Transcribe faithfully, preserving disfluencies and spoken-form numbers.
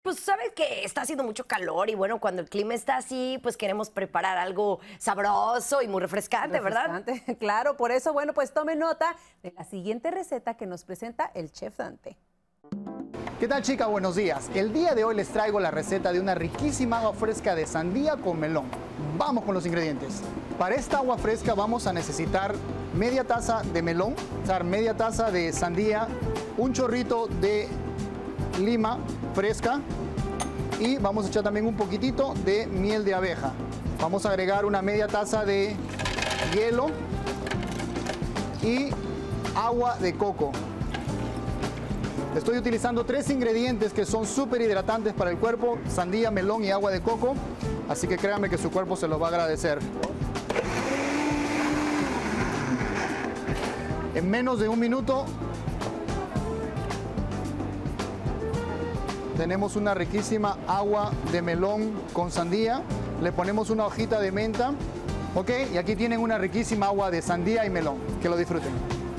Pues sabes que está haciendo mucho calor y bueno, cuando el clima está así, pues queremos preparar algo sabroso y muy refrescante, refrescante, ¿verdad? Claro, por eso, bueno, pues tome nota de la siguiente receta que nos presenta el chef Dante. ¿Qué tal, chicas? Buenos días. El día de hoy les traigo la receta de una riquísima agua fresca de sandía con melón. Vamos con los ingredientes. Para esta agua fresca vamos a necesitar media taza de melón, o sea, media taza de sandía, un chorrito de lima fresca y vamos a echar también un poquitito de miel de abeja. Vamos a agregar una media taza de hielo y agua de coco. Estoy utilizando tres ingredientes que son súper hidratantes para el cuerpo: sandía, melón y agua de coco, así que créanme que su cuerpo se los va a agradecer. En menos de un minuto tenemos una riquísima agua de melón con sandía. Le ponemos una hojita de menta, ¿ok? Y aquí tienen una riquísima agua de sandía y melón. Que lo disfruten.